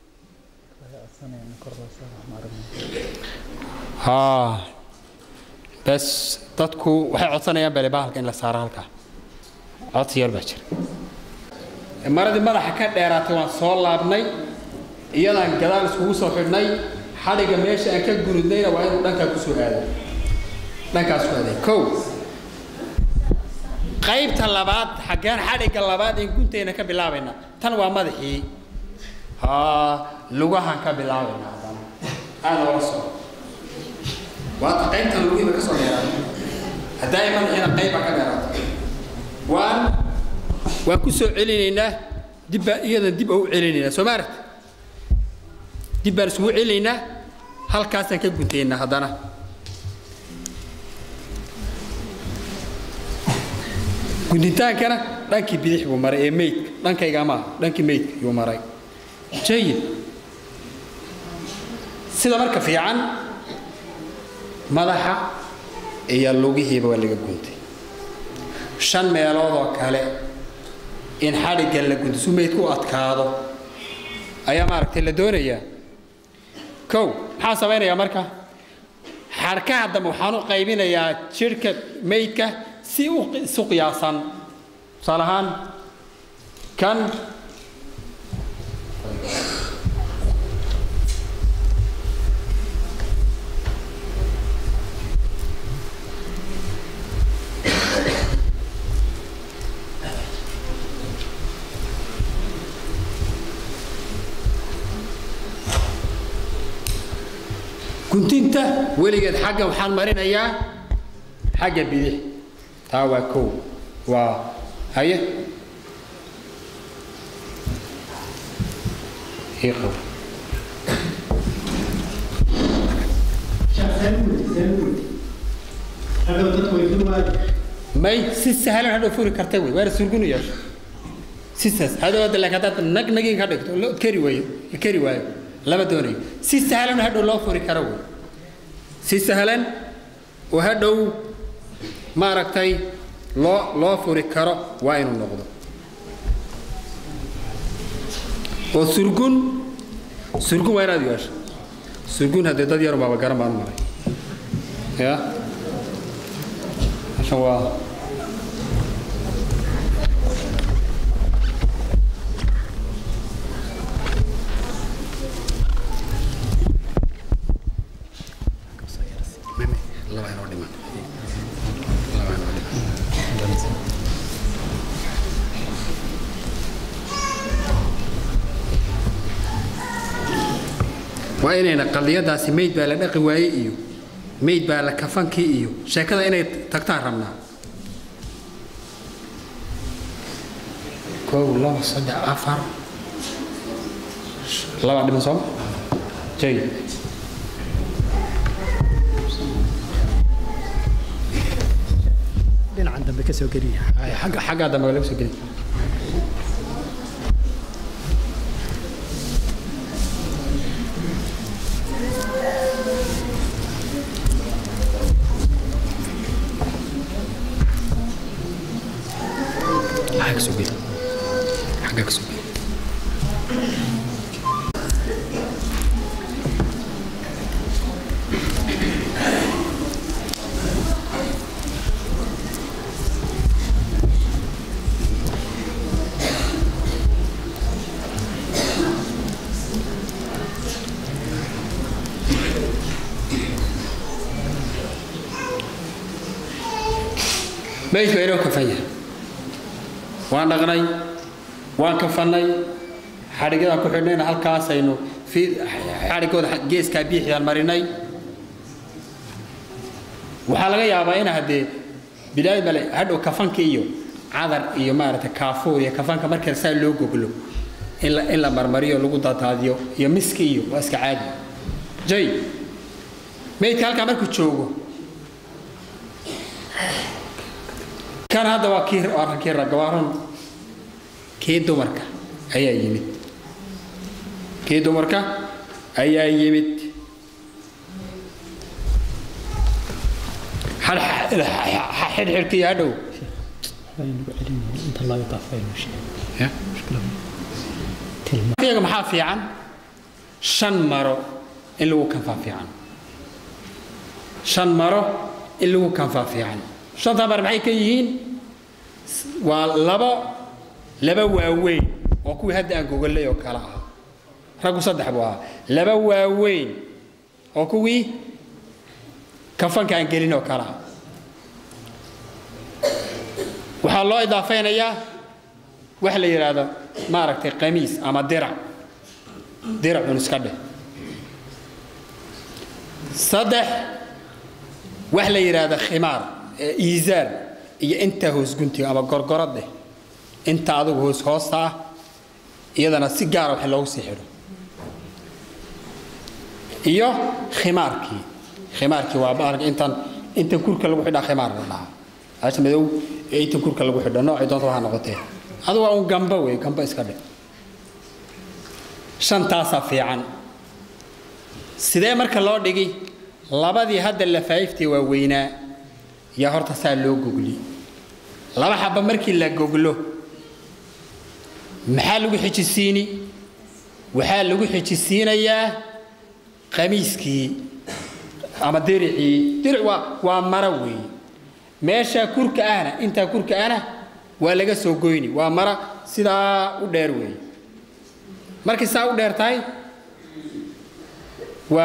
haa bas dadku waxay codsanayaan bale bahalka in la saaro halka codsi yar baa jira maradii madaxa ka dheeraatay waan soo laabnay iyadaan gadaal iskugu soo xidhnay xadhiga meesha aan ka gurudnayna waa inuu dhankaa ku soo aado dhankaas ku aaday kow qaybta labaad xaggaan xadhiga labaad in guntayna ka bilaabayna tan waa madaxii haa lugahan ka bilaabayna هذا ورسول وقيمة الوجيه بكسر يا دائما هنا قيمة كبيرة وان وكسو علينا دب يدا دب أو علينا سمارت دب رسمو علينا هل كاسن كجنتينا هذانا جنتان كنا لانك بيدح ومرأي ميت لانك يا جماعة لانك ميت يوم مرأي جيد سيدا مركب في عن مدحة هي اللوجيه بوالي جنتي شن ميلاد كله إن حد قال لك كنت سميت كو أتكاده أيام مركت اللي دورية كو حاسبين يا مركا حركة هذا محانو قايبين يا شركة ميكة سوق سوق ياسان صالحان كان كنت انت ولقيت حاجه وحان مرين اياه حاجه بيدي تاوا كو و هيا هيقو ماي سيس سهل هذا فوري كرتوي وين سرقون ياش سيس هذا هذا اللي كتبت نق نقين كذا لا كري ويا كري ويا لما دوني سيس سهلن هذا الله فوري كروي سيس سهلن وهذا ما ركتي لا لا فوري كرو وين النقطة وسرقون سرقون وين هذا ياش سرقون هذا ده ديار بابا كرم بان ماي يا شو وإننا قليا دا سميت بالا نقي وايئيو ميت بالا كفان كيئيو شاكذا إنay تقطع رمنا كو الله صدع أفر الله بعد ما صوم جيد دين عندنا بكسو قريه حق حق هذا ما لبسه قريه حقك سوبي حقك سوبي ما يشبه كفاية وأنا غني وأنا كفني حركة أكو حنين هالكاس إنه في حركة جيس كبيح يا المريني وحلقة يا باينا هدي بداية بلي هذا كفن كيو عذر يو مارة كافور يا كفن كمر كرسال لوجو كله إلا إلا مرمريو لوجو تاتيو يا مسكيو واسك عادي جاي ما يتكلم كمر كتشوجو كان هذا وكير وكير رجوارن كيدو مركا أي يمت كيدو مركا أي يمت حل حل حل حل كيادو أنت الله يطفين وش يا مشكلة كيا محافي عن شن مرة اللي هو كان فافي عن شن مرة اللي هو كان فافي عن شن تبر معي كيين واللبا لبا واوين وكوي هدا جوجل لي وكلا رجو صدح بوا لبا واوين وكوي كفن كان جرين وكلا وحلا إضافين يا وحلا يرادا ما ركت قميص أما درع درع ونسكده صدح وحلا يرادا خمار إيزار إيه أنت هوس قنتي أما قرقرة ده أنت عضو هوس خاصة إذا نسيجار وحلو سحر إياه خماركي خماركي وابارك أنت أنت كل كل واحد خمار الله عشان بدو أنت كل كل واحد نوع يدور هذا نقطة هذا هو جنبه وين جنبه إسكابه شنطة صفي عن سيدا مرك الله دقي لبادي هذا اللي فايفتي ووينا يا هرت سالو جوجلي لما حب مرك اللي جوجله محل وحش السيني وحال وحش السيني يا قميصكي أما درعي درع ومروي ماشى كرك أنا أنت كرك أنا ولا جسوا جويني ومرة سيدا ودروي مركز ساو ديرتاي و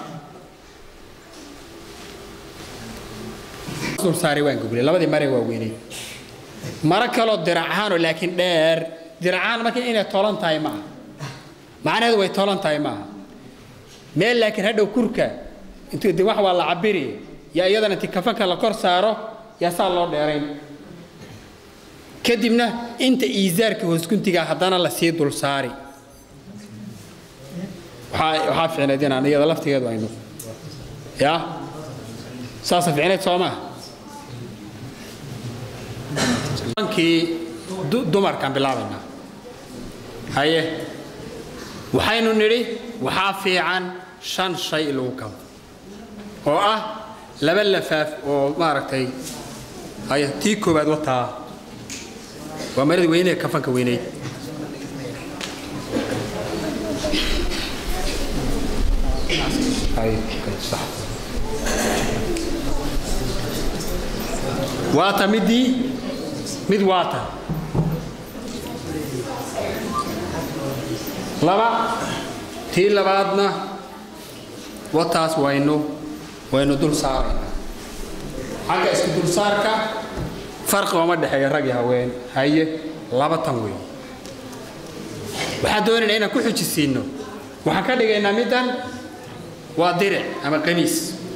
صور ساري وين قبلي لا بدي مري وويني مرة كلو درعان ولكن دير درعان ما كان إنه طالن تاي معه معنا هذا طالن تاي معه ميل لكن هذا كركة أنتوا دي واحد والله عبري يا أيضا أنت كفك على كور ساره يا صار الله ديرين كدمنا أنت إيزارك وسكنت جا حضنا لسيد دول ساري waxaa fiicneed inaan iyada laftigeedu aynu ya saasa fiicneed sooma bankii dumarkan bilaabayna haye waxaynu niri waxaa fiican shan shay lagu kabo oo ah laba lafaaf oo maaragtay haye tii koobaad wataa waa marada weyne kafanka weyneyd هاي صح واتا مدي مد واتا لبا تي لبادنا واتاس وينو وينو دول ساري حاجة اسك دول ساركا فرق وما دحيا رجع وين هاي لبا تنوي waxaa doonayna inaan ku xujisiino waxaan ka dhigaynaa midan waa diric ama qamiis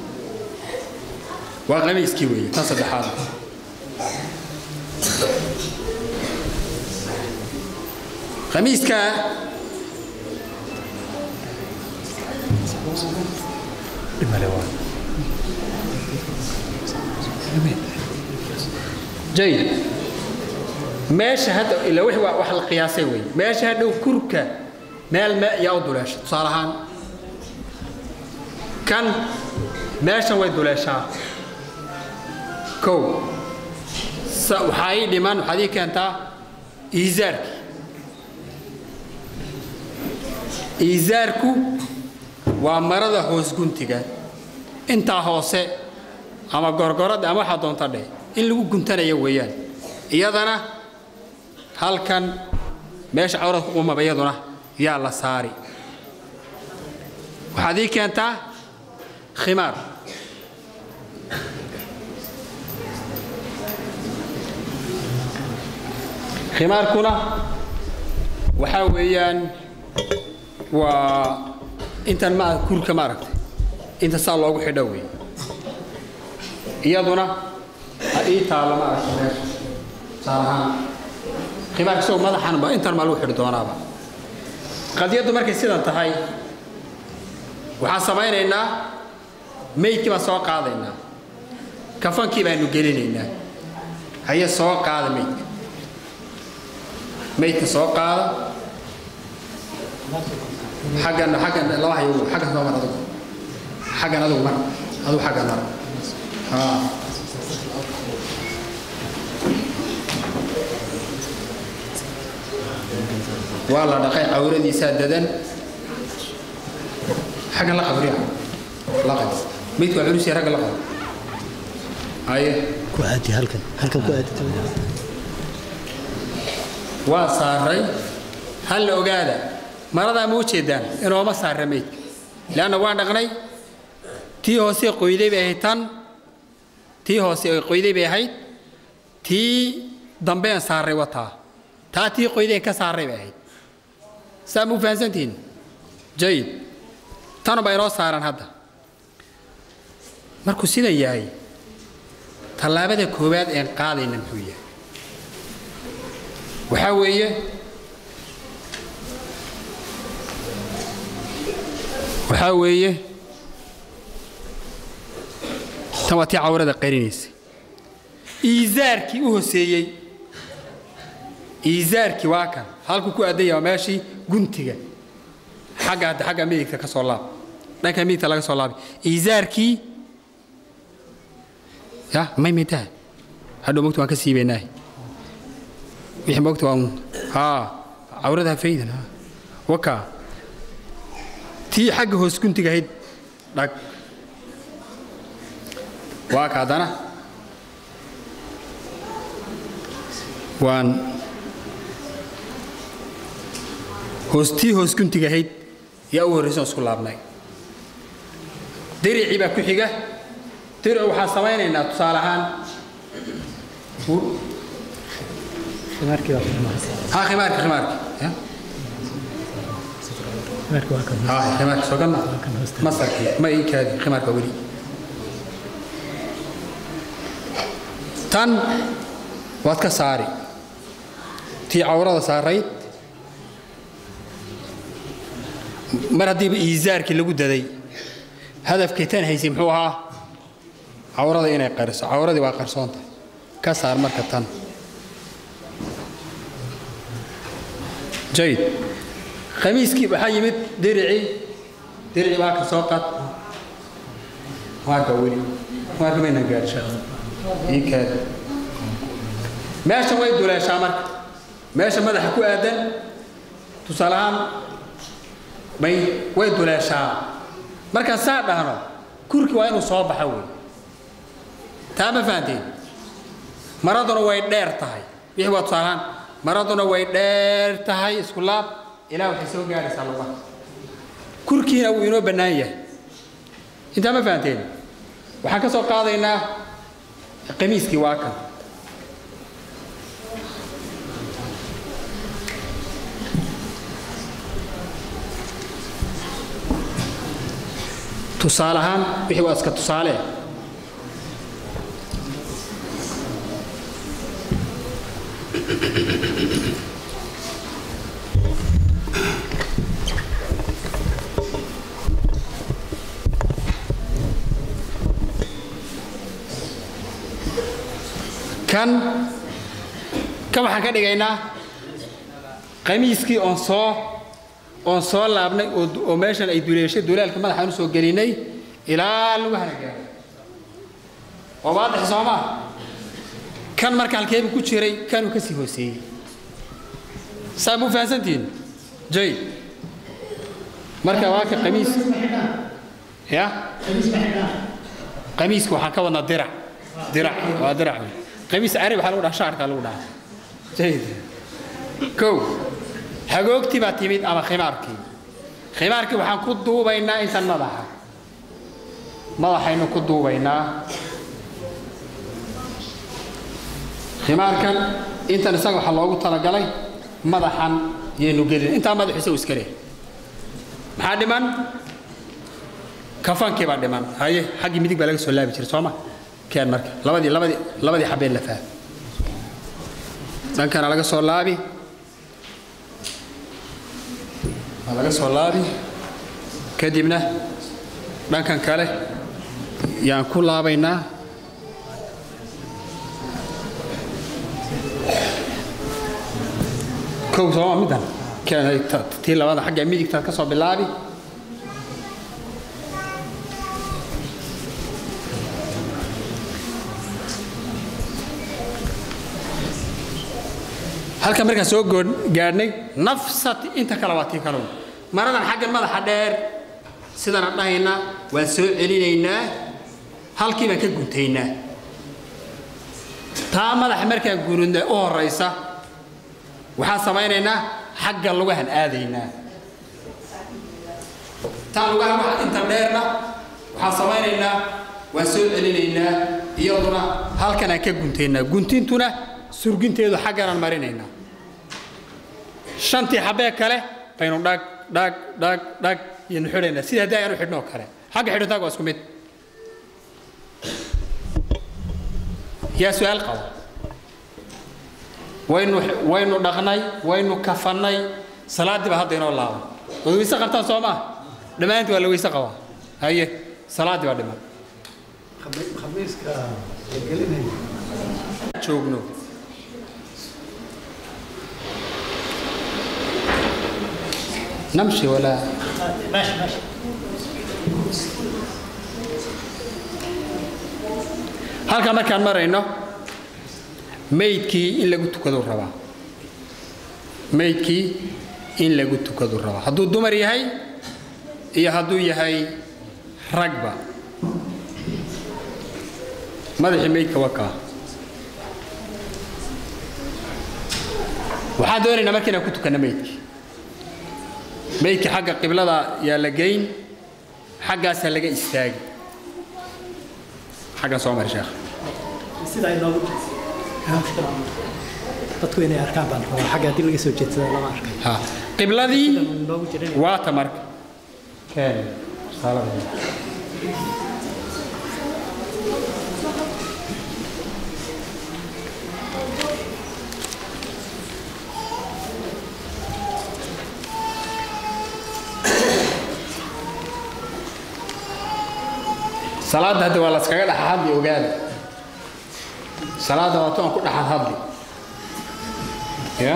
waa qamiiskii weeye tan saddexaad qamiiska جيد ماشي هذا إلا وح وح القياسي وين ماشي هذا كركة مال ماء يعود لاش صارهان كان ماشي وين دولاشا كو وحاي لمن وحديك أنت إيزارك إيزاركو ومرض هوس كنتيجا أنت هوسة أما قرقرة أما حدون تدي إن لو كنت أنا يويان يدنا هل كان ماشي عورة وما بيضنا يا الله ساري وحديك أنت خمار خمار كنا وحاويان و أنت ما كل كمارك أنت صار له حدوي يدنا أي تعلم ما أشوف صارها خمار سو ما ضحنا با أنت ما له حدونا با قد يدو مركز سيدا تهاي وحاسبين إننا ميك ما سوق هذا كفن كي بينو جرينا هي سوق هذا ميك ميك سوق هذا حاجة حاجة لا واحد يقول حاجة ما مرة حاجة هذا مرة هذا حاجة مرة ها والله دقيق أوردي ساددا حاجة لا خبريها لا خبر ميت وعروس يا رجل لا خبر أيه كوادي هلكن هلكن كوادي وصاري هل أوجادا مرضى موجودان إنه ما صار ميت لأنه وانا غني تي هو سي قيدي بهتان تي هو سي قيدي بهاي تي ضمبين صار وطا تا تي قيدي كسار بهاي سامو فانسنتين جيد تانو بيرو صارن هذا markuu sida yahay tallaabada koowaad ee qaadayna muxuu yahay waxa weeye waxa weeye tawati cawrada qarinaysa iizaarkii u hooseeyay iizaarkii waa kan halku ku aadaya meeshii guntiga xagga xagga midigta ka soo laab dhanka midigta laga soo laabay iizaarkii ya may midaa hadhow mogta waan ka siibaynaa wixii mogta waan haa cawrada faydan haa waka tii xagga hoos guntiga ahayd dhag waa ka haddana waan hoostii hoos guntiga ahayd yaa u horraysan isku laabnay diricii baa ku xiga diric waxaan samaynaynaa tusaale ahaan khimaarkii waa haa khimaarki khimaarki khimaarkii waa kan haa khimaarki soo ganna masarkii ma ii kaadi khimaarka weli tan waad ka saari tii cawrada saarayd mar haddiiba iizaarkii lagu daday hadafkii tan haysay muxuu ahaa cawrada inay qariso cawradii waa qarsoonta ka saar marka tan jayid khamiiskii waxaa yimid diricii diricii waa ka soo qad waaka weli waaka maynan gaadhisha ii kaada meesha way duleeshaa marka meesha madaxa ku aadan tusaale ahaan bay way duleeshaa markaan saa dhahno kurki waa inuu soo baxa wey taa ma fahanteen maraduna way dheer tahay wixii waa tusaale ahaan maraduna way dheer tahay isku laab ilaa waxay soo gaadhaysaa lugaha kurkiina wuu inoo bannaan yahay intaa ma fahanteen waxaan ka soo qaadaynaa qamiiskii waa kan tusaale ahaan wixii waa iska tusaale kan kan waxaan ka dhigaynaa qamiiskii oon soo oon soo laabnay oo meeshan ay duleeshay dulaalka madaxaan u soo gelinay ilaa lugahana gaaray oo waadax soomaa kan marka halkeebu ku jiray kanuu ka sii hooseeyey saa muu fahansantihiin jay marka waa ka qamiis ya qamiiska waxaan ka wadnaa dirac dirac waa dirac qamiis cari waxaa lagu dhaha shaarkaa lagu dhaha jayid kow hagoogtii baa timid ama khimaarkii khimaarkii waxaan ku duubaynaa intan madaxa madaxaynu ku duubaynaa khimaarkan intan isaga waxaa loogu talagalay madaxan yaynu gelin intaa madaxiisa u iska leh maxaa dhiman kafankii baa dhiman haye xaggii midig baa laga soo laabi jiray sooma keen marka labadii labadii labadii xabeen lafaa dhankana laga soo laabi laga soo laabi kadibna dhankan kale yaan ku laabaynaa kow sooma midan tii labada xagga midigtaad ka soo bilaabi halkan markaan soo gaadhnay nafsat inta kale waa tii kalow maradan xaggan madaxa dheer sidana dhahaynaa waan soo celinaynaa halkii baan ka guntaynaa taa madaxa markaan gurudna u horaysa waxaan samaynaynaa xagga lugahan aadaynaa taa lugaha waxa inta dheerna waxaan samaynaynaa waan soo celinaynaa iyaduna halkan aan ka guntaynaa guntintuna surginteedu xagganaan marinaynaa shantii xabee kale baynu dhag dhag dhag dhag iyanu xidhaynaa sida haddii aynu xidhnoo kale xagga xidhitaanka waa isku mid يا سؤال قوي وين وين دغناي وين كفناي صلاه بهدينا الله ويسا قبطان صوما دمانت ولا ويسا قوا هي صلاه بهدينا خميس كا قلنا جوجنو نمشي ولا ماشي ماشي halka markaan marayno meydkii in lagu tukado raba meydkii in lagu tukado raba hadduu dumar yahay iyo hadduu yahay ragba madaxii meydka wakaa waxaan doonaynaa markii inaan ku tukanno meydkii meydkii xagga qiblada yaa la geyn xaggaasaa laga istaagi xagga soo mari sheekh sida ay noogu dadku inay arkaan baan rabaa xagga haddii laga soo jeedsada lama arkay ha qibladii noogu jirin waa ta marka keen salada salaada hadda waa la iskaga dhax hadli ogaada salaada waa toon ku dhax hadli ya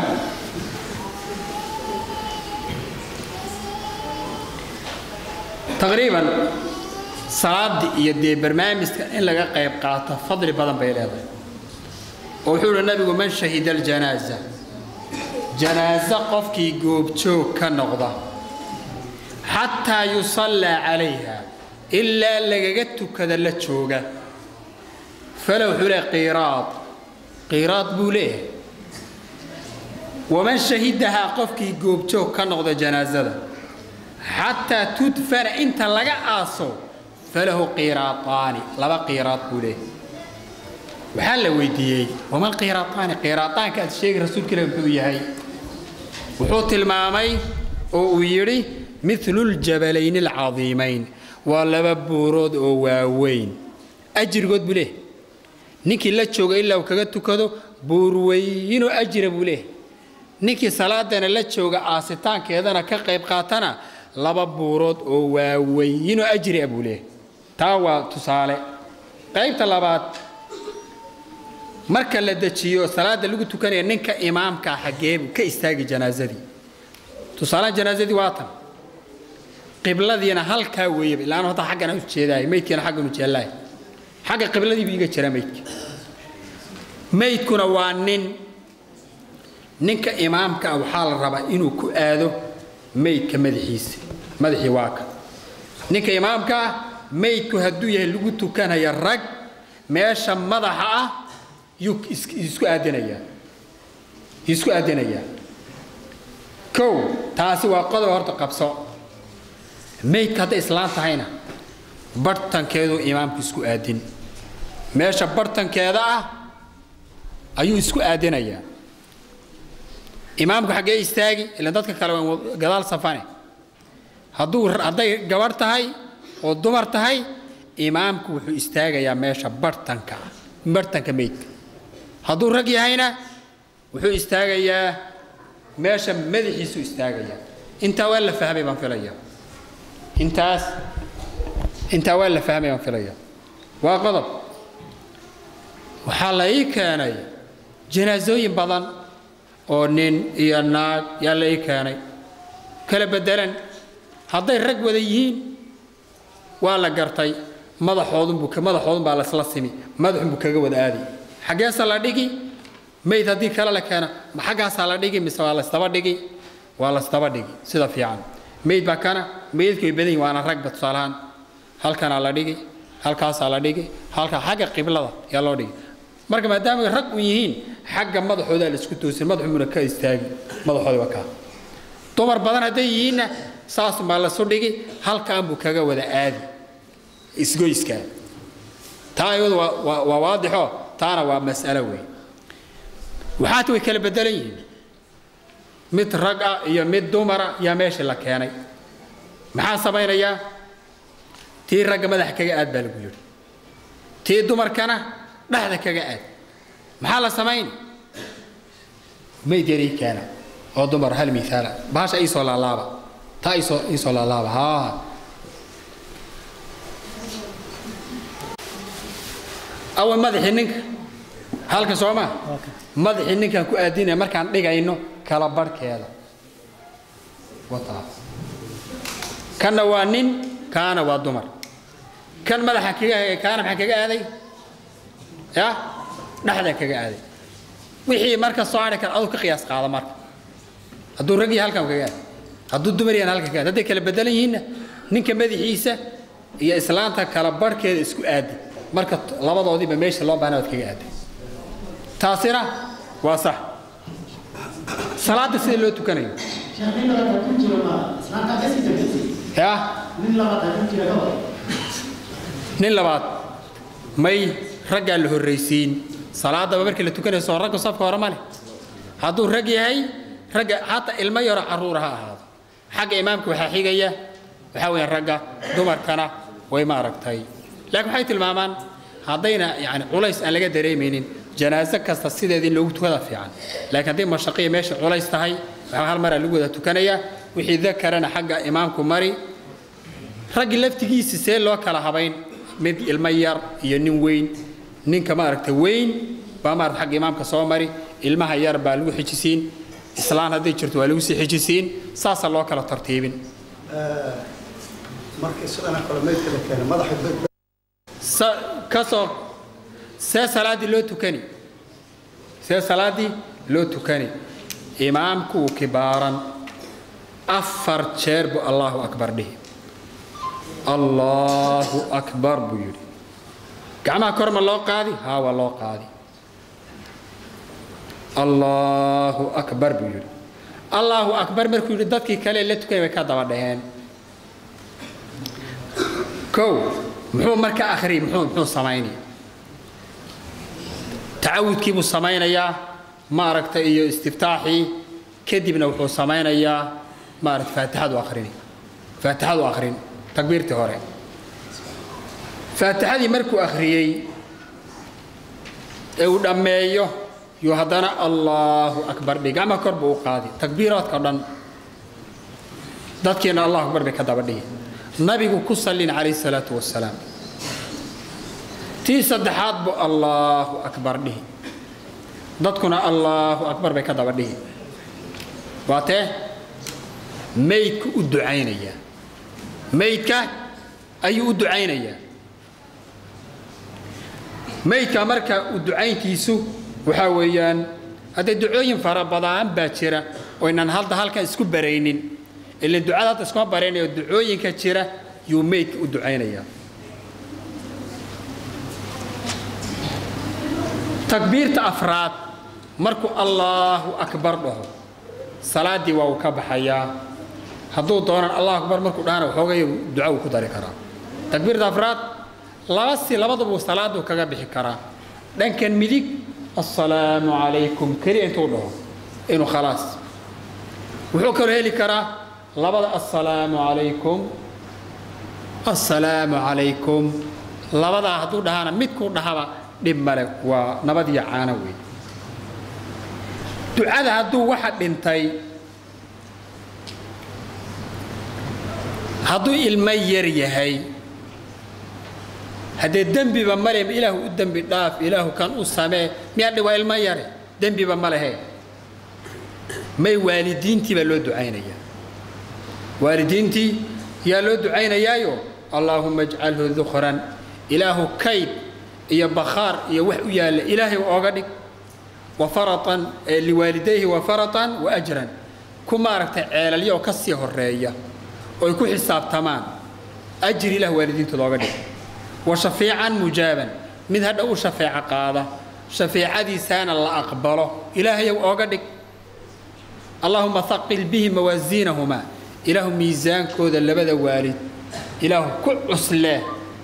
taqriiban salaada iyo dee barnaamijka in laga qayb qaato fadli badan bay leedahay oo wuxuu yiri nabigu man shahida al janaaza janaaza qofkii goobjoog ka noqda hatta yusalla calayha إلا لقيتك كذا لا تشوقه فلو حلا قيراط قيراط بوليه ومن شهدها قفك يجوب تشوك كنقض جنازة حتى تدفن أنت لقى آصو فله قيراطان لبا قيراط بوليه وحل ويديه وما القيراطان قيراطان كانت الشيخ رسول كلام هي وحوت المامي ويري مثل الجبلين العظيمين ولا بورود أو واوين أجر قد بله نيكي لا تشوق إلا وكجت كذا بوروين وأجر بله نيكي صلاة أنا لا تشوق عاصتان كذا أنا كقيب قاتنا لبا بورود أو واوين وأجر أبوله تاوا تصالح قيب طلبات مركز لدتشيو صلاة اللي قلت كان نيك إمام كحجيب كاستاجي جنازتي تصالح جنازتي واطن قبلتنا هلكا ويب لانه هذا حقنا وجهداي ميدكنا حقنا وجهلاي حق قبلتي بيغا جرا ميدك ميدكنا waa nin ninka imaamka waxa la rabaa inuu ku aado meydka madaxiisa madaxii waaka ninka imaamka meydku haduu yahay lagu tukanaya rag meesha madaxa ah yuu isku aadanaya isku aadanaya ko taasi waa qodob horta qabso meydka hadda islaam tahayna bartankeedu imaamku isku aadin meesha bartankeeda ah ayuu isku aadinaya imaamku xagee istaagi ila dadka kale waa gadaal safane haduu haday gabar tahay oo dumar tahay imaamku wuxuu istaagayaa meesha bartanka bartanka meydka haduu rag yahayna wuxuu istaagayaa meesha madaxiisu istaagayaa inta waa la fahmay baan filayaa intaas inta waa la fahmay baan filayaa waa qodob waxa la ii keenay janaazooyin badan oo nin iyo naag yaa la ii keenay kala bedelan hadday rag wada yihiin waa la gartay madaxoodun buu ka madaxoodun baa la isla simi madaxun buu kaga wada aadi xageesa la dhigi meyd haddii kale la keeno ma xaggaasaa la dhigi mise waa la istaba dhigi waa la istaba dhigi sida fiican meyd baa kana meydku ay badan yihiin waana ragba tusaalahaan halkanaa la dhigi halkaasaa la dhigi halka xagga qiblada yaa loo dhigi marka maadaama rag u yihiin xagga madaxooda la isku toosin madaxuna ka istaagi madaxooda waa ka dumar badan haday yihiin saas ma la soo dhigi halkaan buu kaga wada aadi isgoyska taayadu waa waa waadixo taana waa mas'ala weey waxaad way kala bedelan yihiin mid rag ah iyo mid dumara yaa meesha la keenay maxaa sameynaya tii rag madax kaga aad baa lagu yiri tii dumarkana dhaxda kaga aad محل سمين ما يدري كان أو دمر هالمثال باش أي صلاة الله تا أي صلاة الله ها أول ماذا حنك هالك سوما ماذا حنك كو أدينا مركان دقينو كلا برك هذا وطا كان وانين كان ودمر كان ماذا حكي كان حكي هذا يا نحن كذا هذا وحي مركز صاعد كان أو كقياس قاعدة مركز هدو رجي هالك كذا هدو الدمريان هالك كذا ده كلا بدلين نك ماذا حيسة هي إسلامتها كلا برك اسكو أدي مركز لبض ودي بمشي الله بنا وتكذا أدي تاثيره واصح صلاة السيد لو تكني يا نين لبعض ماي رجع له الرئيسين صلاة ببرك اللي تكني صار رجع صف كهرمالي هذا الرجع هاي رجع حتى الماء يروح عرورها هذا حق إمامك وحقيقية وحاول الرجع دمر كنا وما ركتاي لكن حيث المامان هذينا يعني قليس أنا لقى دري منين جنازة كاست السيدة دي اللي وقتها في عن لكن دي مشاقية ماشي قليس تهاي هالمرة اللي وقتها تكنية وحي ذكرنا حق إمامكم مري رجل لفتجي سيل لو كلا هبين مد الميار ينين وين نين كما ركت وين بامر حق إمامك صومري المها يربى لو حجسين إسلام هذي شرط ولو سي حجسين ساس الله كلا ترتيبين مركز أنا كل ما يتكلم كان ما ضحك س كسر سا صلاة لو تكني سا صلاة لو تكني إمامك كبارا أفر شرب الله أكبر به الله أكبر بيوري كما كرم الله قاضي ها والله قاضي الله أكبر بيوري الله أكبر مركو يرددك كلا اللي تكني بكذا ودهان كو محو مركا آخرين محو محو صمايني تعود كيبو الصماينة يا ما ركت إيو استفتاحي كدبنا وحو صماينة يا ما ركت فاتحة وآخرين فاتحة وآخرين تكبير تهوري فاتحة دي مركو آخريي او دميو يهدنا الله أكبر بي قام كربو قاضي تكبيرات كردن ذاتكينا الله أكبر بي كذا بديه النبي كسلين عليه الصلاة والسلام تي صدحات بو الله أكبر به ضدكنا الله أكبر بكذا بديه واته ميك أدعينيا ميك أي أدعينيا ميك مركا أدعين تيسو وحاويان هذا دعوين فربضان باكرة وإن هذا هالك اسكو برينين اللي الدعاء اسكو برينين ودعوين كثيرة يوم ميك أدعينيا تكبير أفراد مركو الله أكبر له صلاة دي وكب حياة هذو دونا الله أكبر مركو دانا وحوجي دعاء وكذا كرا تكبير أفراد لا بس لا بضبوا صلاة وكذا بحكرا لكن ملك السلام عليكم كريم تقوله إنه خلاص وحكر هلي كرا لا بد السلام عليكم السلام عليكم لا بد هذو دهانا متكون دهابا دمرك ونبض يعانوي دعاء هذا واحد بنتي هذا المير يهي هذا الدم بمريم إله الدم بالداف إله كان أسمى ميال لوا المير دم بمريه ما والدين تي بلو دعينا يا والدين تي يا لو دعينا يايو اللهم اجعله ذخرا إله كيد يا بخار يا وحو يا إلهي وأغني وفرطا لوالديه وفرطا وأجرا كما ركت على اليوم كسيه الرأي ويكون حساب تمام أجري له والدين تلاقي وشفيعا مجابا من هذا شفيع قاضي شفيع دي سان الله أقبله إلهي وأغني اللهم ثقل به موازينهما إله ميزان كود اللي بدا والد إله كل عسله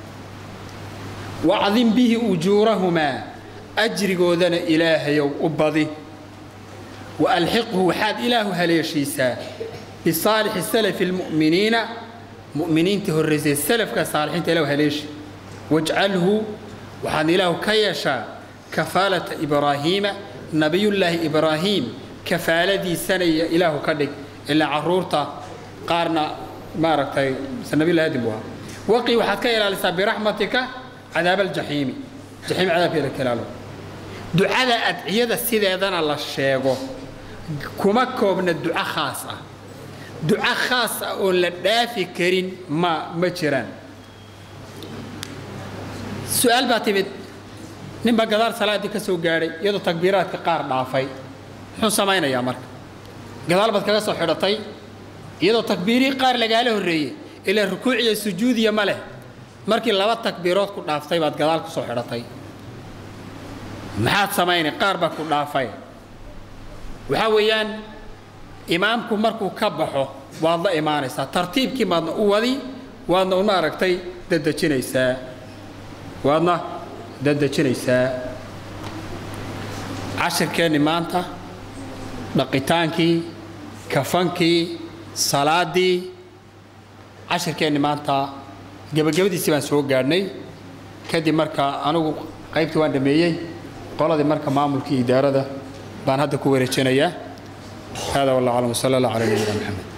وعظم به أجورهما أجر قودنا إلهي وأبضي وألحقه حاد إله هليشيسا بصالح السلف المؤمنين مؤمنين تهرز السلف كصالحين تلو هليش واجعله وحان إله كيشا كفالة إبراهيم نبي الله إبراهيم كفالة سنة إله كدك إلا عرورته قارنا ما ركتي نبي الله دبوها وقي وحدك إلى لسا برحمتك عذاب الجحيم جحيم عذاب إلى كلاله دعاء أدعية السيدة يدنا الله الشيخ كما كوبنا الدعاء خاصة دعاء خاصة ولا دافي كرين ما مجران سؤال باتبت نبى قدر صلاة كسو جاري يدو تكبيرات كقار ضعفي حن سمعنا يا مرك قدر بس كسو حرطي يدو تكبيري قار لقاله الرئي إلى الركوع السجود يا مله مرك اللوات تكبيرات كل ضعفتي بعد قدر كسو حرطي محات سمعنا قار بكل ضعفي وحويان إمامكم مركو كبحه والله إيمانيسا ترتيب كما نقولي وأنا ناركتي ضد جنيسا وأنا ضد جنيسا عشر كان مانتا دقيتانكي كفانكي صلادي عشر كان مانتا قبل قبل دي سيبان سوق قارني كدي مركا أنا قيبت وان دميي قال دي مركا معمول كي إدارة ده بان هذا كويرتشينيا هذا والله أعلم. صلى الله على نبينا محمد.